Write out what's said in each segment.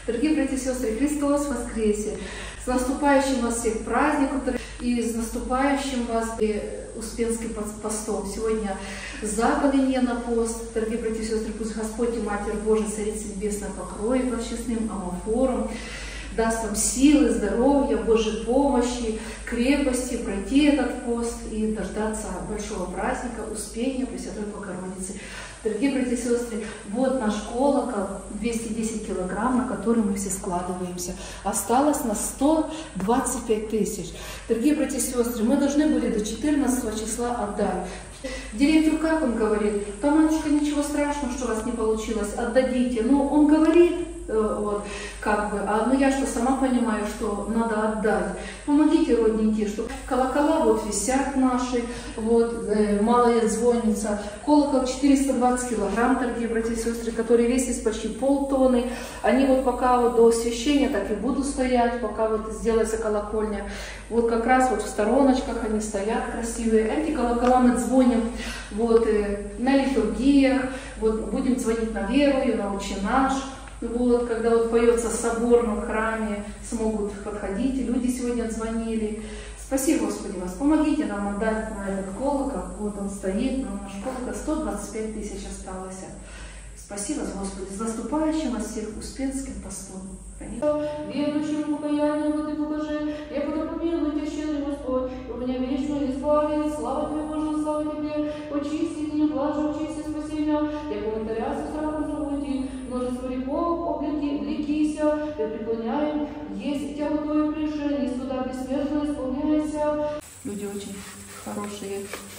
Дорогие братья и сестры, Христос воскресе! С наступающим вас всех праздником и с наступающим вас Успенским постом. Сегодня заповедь на пост. Дорогие братья и сестры, пусть Господь и Матерь Божия, Царица Небесная, покроет вас честным амофором, даст вам силы, здоровья, Божьей помощи, крепости пройти этот пост и дождаться большого праздника, Успения Пресвятой Богородицы. Дорогие братья и сестры, вот наш колокол, 210 килограмм, на который мы все складываемся. Осталось на 125 тысяч. Дорогие братья и сестры, мы должны были до 14 числа отдать. Директор, как он говорит, да, матушка, ничего страшного, что у вас не получилось, отдадите. Ну, он говорит, вот, как бы, но я что сама понимаю, что надо отдать. Помогите, родненькие, что колокола вот висят наши, вот, малая звонница, колокол 420 килограмм, дорогие братья и сестры, который весит почти полтонны. Они вот пока вот до освящения так и будут стоять, пока вот сделается колокольня. Вот как раз вот в стороночках они стоят красивые. Эти колокола мы звоним вот, на литургиях, вот, будем звонить на веру, на Отче наш. Вот, когда вот поется соборно в храме, смогут подходить, и люди сегодня звонили. Спасибо, Господи, вас, помогите нам отдать на этот колокол. Вот он стоит, на наш колокол 125 тысяч осталось. Спасибо, Господи, с наступающим вас всех Успенским постом. Верующим покаянию Ты покажи, я помилуй Тебя, щедрый Господь, и у меня вечную избавит, слава Тебе, Боже, слава Тебе, очисти меня, блажи, очисти, спаси меня, я комментаря со страхом забуди, множество грехов облекися, я преклоняю, есть тягу Твое пришение, суда бессмертно исполняйся. Люди очень хорошие.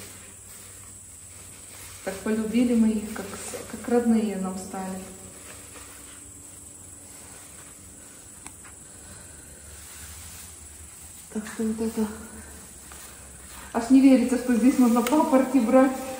Так полюбили мы их, как родные нам стали. Так что вот это... Аж не верится, что здесь нужно папорти брать.